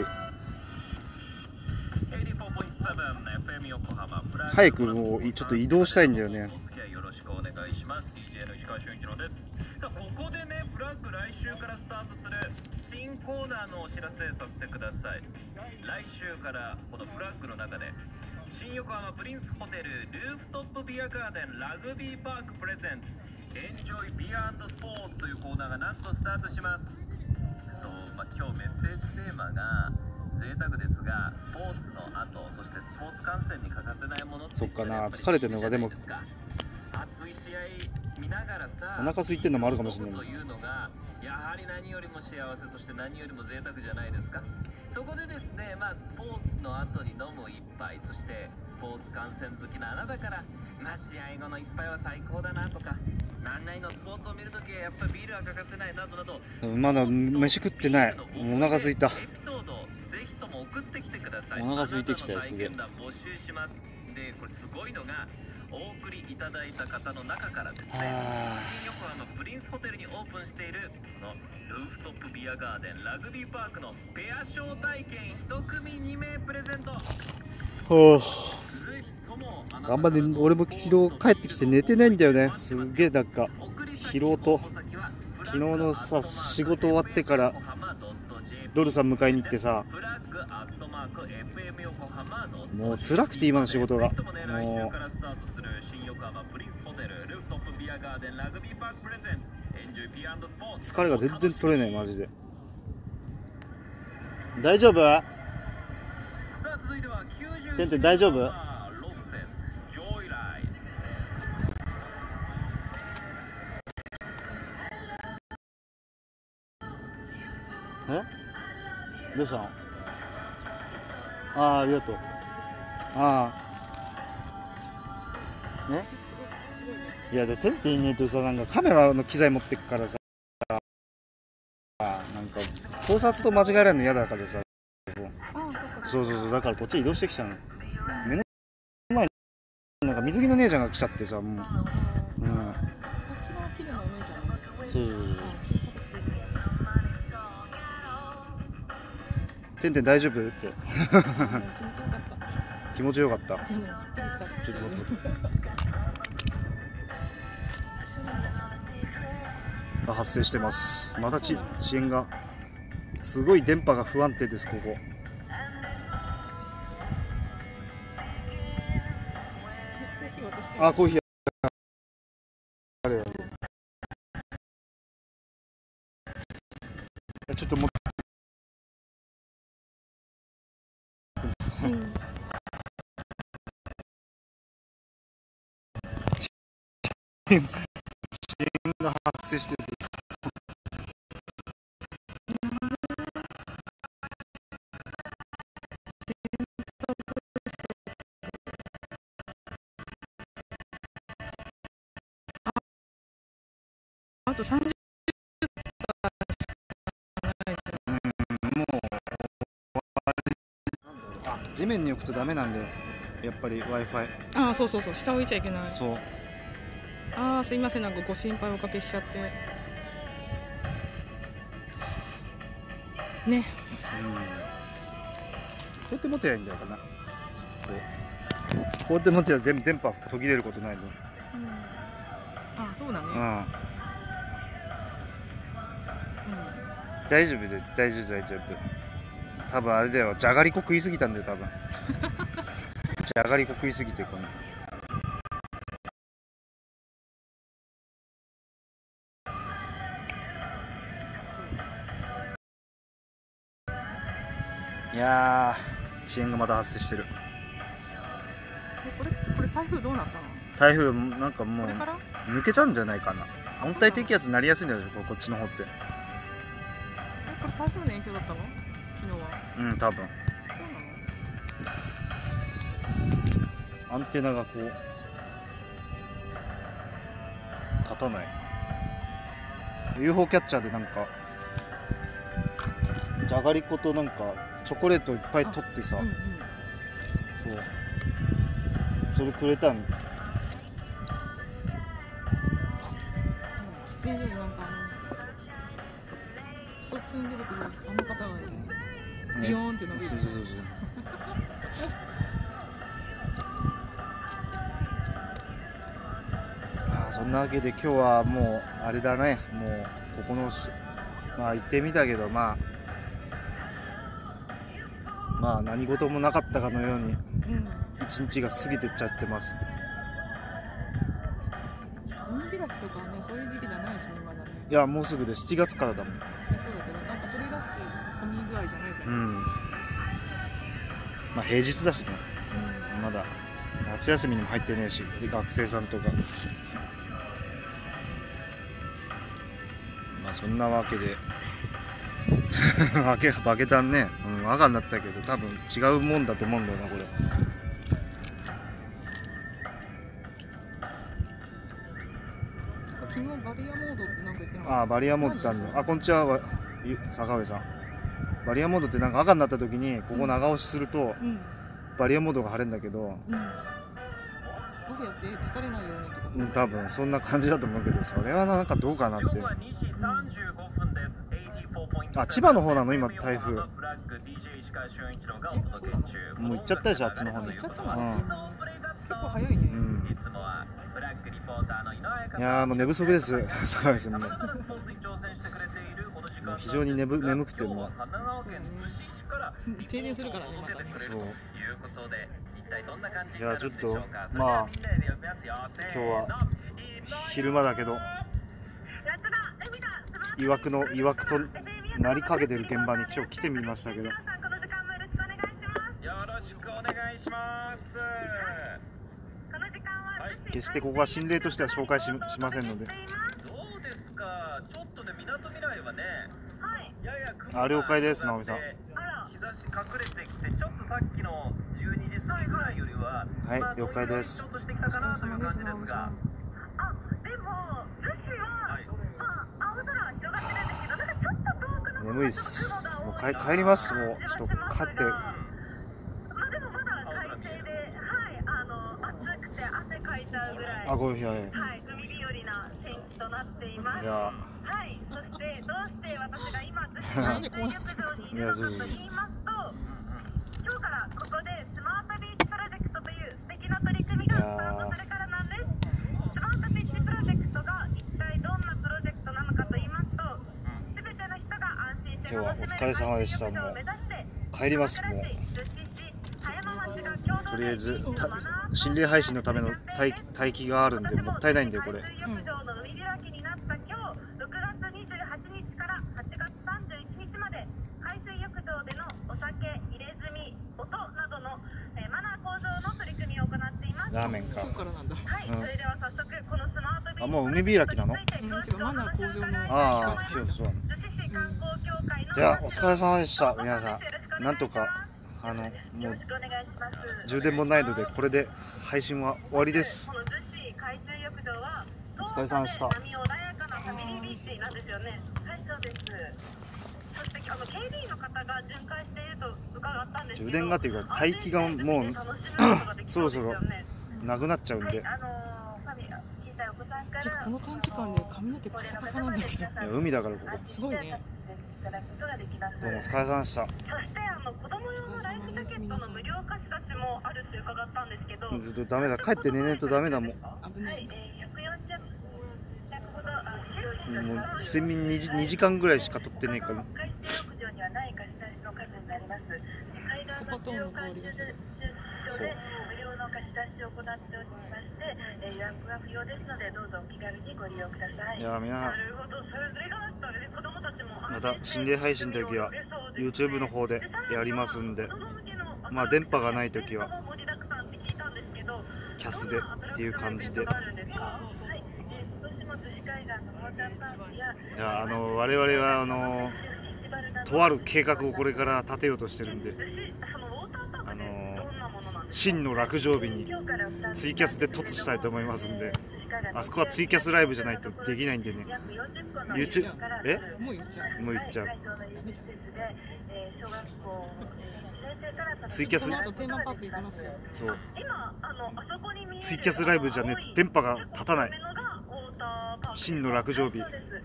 早くもうちょっと移動したいんだよね。 よろしくお願いします。 ディージェー の石川俊一郎です。さあここでね、フラッグ来週からスタートする新コーナーのお知らせさせてください。来週からこのフラッグの中で新横浜プリンスホテルルーフトップビアガーデンラグビーパークプレゼンツエンジョイビアンドスポーツというコーナーがなんとスタートします。そう、まあ、今日メッセージテーマが贅沢ですが、スポーツの後、そしてスポーツ観戦に欠かせないものってそっかな、疲れてるのがでも熱い試合見ながらさ、 お腹空いてるのもあるかもしれない。 というのがやはり何よりも幸せ、そして何よりも贅沢じゃないですか。そこでですね、まあ、スポーツの後に飲む一杯、そしてスポーツ観戦好きなあなたから、まあ、試合後の一杯は最高だなとか、何々のスポーツを見るときはやっぱりビールは欠かせないなどなど、 まだ飯食ってない。もうお腹空いた。 エピソードをぜひとも送ってきてください。 お腹空いてきたよ、すげえ。 あなたの体験談募集します。で、これすごいのが、お送りいただいた方の中からですね、新横浜プリンスホテルにオープンしているこのルーフトップビアガーデンラグビーパークのペア招待券いち組に名プレゼント。 ほう、頑張って。俺も昨日帰ってきて寝てないんだよね。すげえなんか疲労と、昨日のさ仕事終わってからドルさん迎えに行ってさ、もう辛くて今の仕事がもう疲れが全然取れない、マジで。大丈夫？てんてん大丈夫？え？どうしたの？ああ、ありがとう。ああ。ね？いや、で、てんてんいねえとさ、なんかカメラの機材持ってくからさ、なんか盗撮と間違えられるの嫌だからさ、そうそうそう、だからこっち移動してきたの。目の前になんか水着の姉ちゃんが来ちゃってさ、もう、うん。 あっちの綺麗なお姉ちゃんなんか。 そうそうそう。 あ、そういうことする。 てんてん大丈夫って。 気持ちよかった。 気持ちよかった。 じゃあね、すっきりした。 ちょっと待って。が発生してます。またち遅延がすごい、電波が不安定です。ここあ、コーヒーあれちょっともっと、うん、遅延が発生してる。 あとさんじゅっパーセントしかないじゃん。 もうあ、地面に置くとダメなんだよ、やっぱり Wi-Fi。 ああ、そうそうそう、下置いちゃいけない。 そう。 ああ、すいません、なんかご心配おかけしちゃってね。うん、 こうやって持てばいいんだよかな。こうこうやって持てば電波途切れることないの。うん、 ああ、そうだね。 うん、大丈夫で、大丈夫大丈夫。多分あれだよ、じゃがりこ食いすぎたんだよ多分。じゃがりこ食いすぎてこの。いやー、遅延がまた発生してる。 これこれ台風どうなったの？ 台風なんかもうこれから抜けたんじゃないかな。温帯低気圧になりやすいんだよ、こっちの方って。 これ台風の影響だったの？昨日は。 うん、多分。 そうなの？ アンテナがこう立たない。 ユーフォー キャッチャーでなんかじゃがりことなんかチョコレートいっぱい取ってさ、うんうん、そうそれくれたん天井になんかあの一つに出てくるあの方がねビヨーンって伸びる、 そうそうそうそうあーそんなわけで今日はもうあれだね、もうここのしまあ行ってみたけど、まあまあ何事もなかったかのようにうん一日が過ぎてっちゃってます。 海開きとかはねそういう時期じゃないしねまだね。 いやもうすぐでしちがつからだもん。 そうだけどなんかそれらしき混み具合じゃないじゃ。 うんんまあ平日だしね、うん、まだ夏休みにも入ってねえし、学生さんとかまあそんなわけでバケバケタンね、うん、赤になったけど多分違うもんだと思うんだよなこれ。 昨日バリアモードってなんか言ってなかった？ ああバリアモードってあるの。あこんにちは、ゆ坂上さん。バリアモードってなんか赤になった時にここ長押しするとうんバリアモードが晴れるんだけど、 うん。どうやって疲れないようにとか。 うん、多分そんな感じだと思うけど、それはなんかどうかなって。あ千葉の方なの今台風。もう行っちゃったでしょあっちの方に。 行っちゃったの？ うん結構早いね。 うん、いやーもう寝不足です坂上さんも。もう非常に眠眠くてもう停電するからねまたね。 そういやちょっとまあ今日は昼間だけどいわくのいわくとなりかけてる現場に今日来てみましたけど、 よろしくお願いします。 決してここは心霊としては紹介 し, しませんので。 どうですか。ちょっとね、みなとみらいはね、やや雲があ了解です直美さん。 日差し隠れてきて、ちょっとさっきのじゅうにじ過ぎぐらいよりは、 はいまあ了解です。 どんよりとしてきたかなという感じですが、 あ、でも、女子は、まあ、青空は広がってるんですけど、なんかちょっと遠くの眠いっす。もう帰帰ります。もうちょっと帰って。 まあでもまだ快晴で、はい、あの、暑くて汗かいちゃうぐらい、 あごめんなさい。 はい、海日和な天気となっています。 いやはい、そしてどうして私が今、逗子海水浴場にいるのかと言いますと、今日からここでスマートビーチプロジェクトという素敵な取り組みがスタートするからなんです。スマートビーチプロジェクトが一体どんなプロジェクトなのかと言いますと、すべての人が安心して今日はお疲れ様でした。もう帰ります。もうとりあえずた心霊配信のための待待機があるんでもったいないんでこれ。ラーメンか。 今日からなんだ。 はい、それでは早速このスマートビーチあもう海開きなの？ うん、違うマナー向上の。 ああそうそう。じゃあお疲れ様でした皆さん。なんとかあのもう充電もないのでこれで配信は終わりです。お疲れ様でした。充電がっていうか待機がもうそろそろなくなっちゃうんで。 ちょっとこの短時間で髪の毛パサパサなんだけど。 いや海だからここ。 すごいね。 どうもお疲れ様でした。 そしてあの子供用のライフジャケットの無料貸し出しもあるって伺ったんですけど、 ちょっとダメだ帰って寝ねえとダメだもん。 危ない。 もう睡眠 2, 時にじかんぐらいしか取ってねえから。 コパトーンの香りがする。 そう。 無料の貸し出しを行っておりまして、予約は不要ですのでどうぞお気軽にご利用ください。 いや皆さんなるほど、それがあったらね、子供たちもまた心霊配信の時は YouTube の方でやりますんで、まあ電波がない時はキャスでっていう感じで。いやあの我々はあのとある計画をこれから立てようとしてるんで、あの真の落城日にツイキャスで突したいと思いますんで、あそこはツイキャスライブじゃないとできないんでね。 YouTube えもう言っちゃう。 もう言っちゃう。 ダメじゃん。 ツイキャスこの後テーマパーク行かなくちゃ。 そうツイキャスライブじゃね電波が立たない。 真の落城日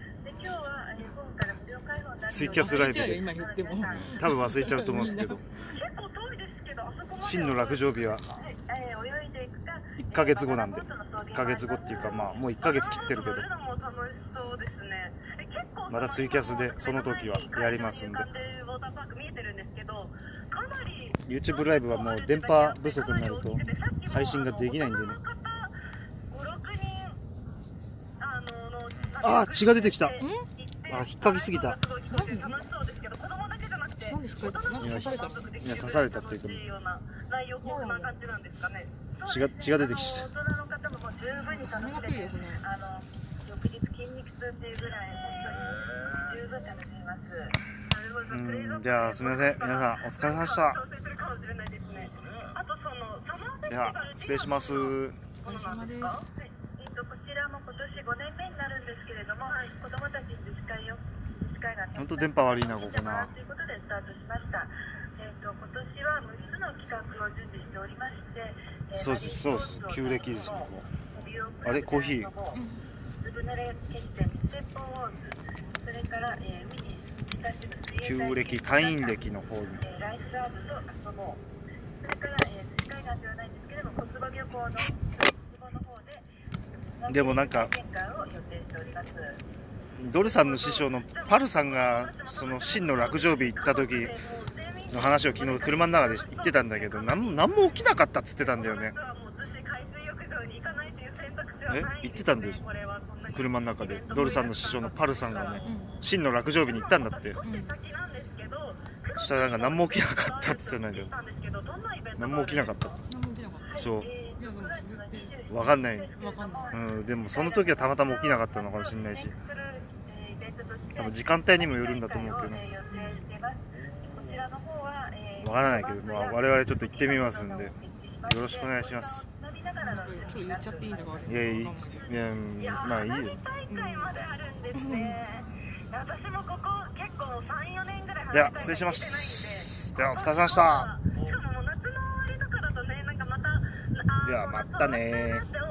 ツイキャスライブで今言っても多分忘れちゃうと思うんですけど、真の落城日はいっかげつごなんで、いっかげつごっていうかまあもういっかげつ切ってるけど、またツイキャスでその時はやりますんで、 YouTube ライブはもう電波不足になると配信ができないんでね。あー、血が出てきた。あ、引っかきすぎた。 なんで引っかいたの？なんで刺されたの？ いや、刺されたっていうか血が血が出てきた。 それが来るですね。 うん、じゃあすみません、皆さんお疲れ様でした。では失礼します。 お疲れ様です。 本当電波悪いな、ここな。そうです、そうです、旧暦です、ここ。あれ、コーヒー。旧暦、退院暦の方に。でもなんかドルさんの師匠のパルさんがその真の落城日行った時の話を昨日車の中で言ってたんだけど、何も、何も起きなかったっつってたんだよね。え、言ってたんだよ、車の中で。ドルさんの師匠のパルさんがね、真の落城日に行ったんだって、うん、そしたらなんか何も起きなかったって言ってたんだけど、何も起きなかった。そう分かんない、うん、でもその時はたまたま起きなかったのかもしれないし、多分時間帯にもよるんだと思うけど、分からないけど、まあ、我々ちょっと行ってみますんで、よろしくお願いします。 今日言っちゃっていいんだか。 いやいや、まあいいよ。では失礼します。ではお疲れ様でした。ではまたね。